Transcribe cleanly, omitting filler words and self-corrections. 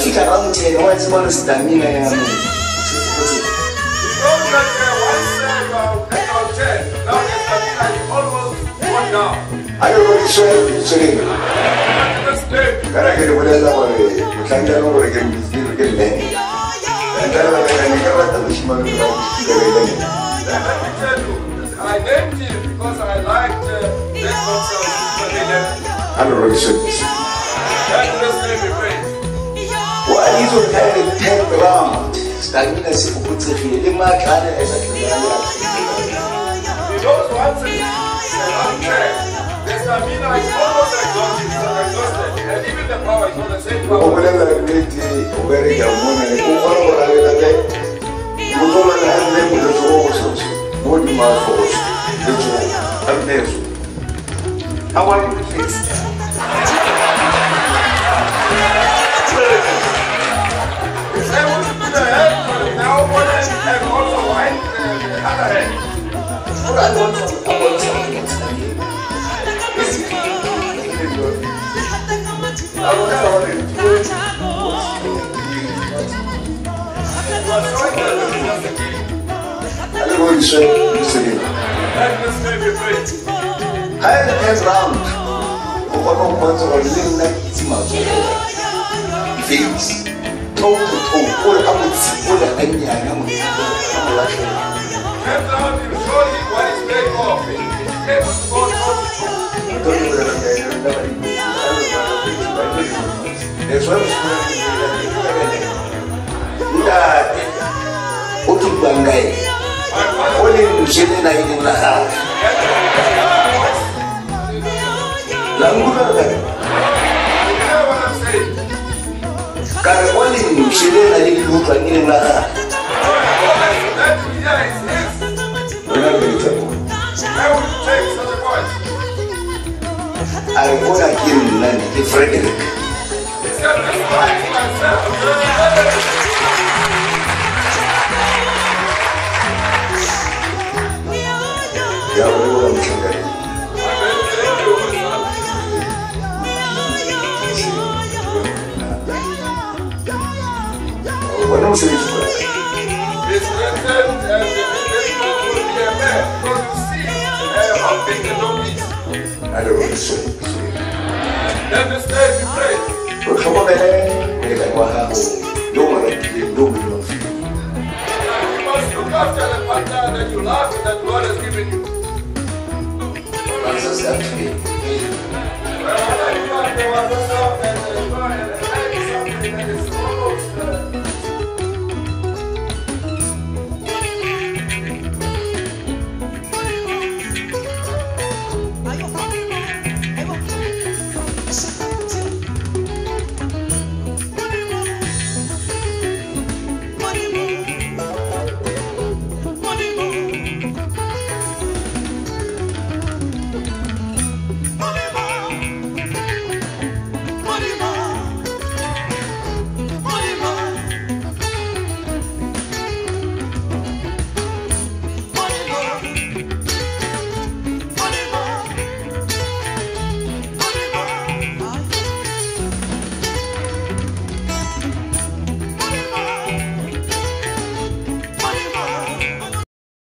fika around 10 once more stamina ya mu. I don't know sorry. Cara que le voy a dar por el cambio no porque me que le. Cara la que me acaba de decir mal I named him because I liked that concept. I don't know so. Why is it 10 round? Stamina se kuputse khile le ma kana esa khile. Because once the stamina is almost exhausted, and even the power is not the same power. Omulela leti ubere ya mona ni kuona wala le mutola la hande mu de so body ma force de so amneso. I want to fix. I want to put the head now one and also right the other head. What I want something. I had a 10 round. One month or living like it's my face. Toe to toe, all I would see, all the enemy I am. 10 round, you show him what is made of. It's able to go that's why I want to kill the Frederick. What else is this? I don't want to say. Then the stage is played. But come on, man. What happened? Don't want to be no. You must look after the partner that you love and that God has given you. That's just that. Well, I love you,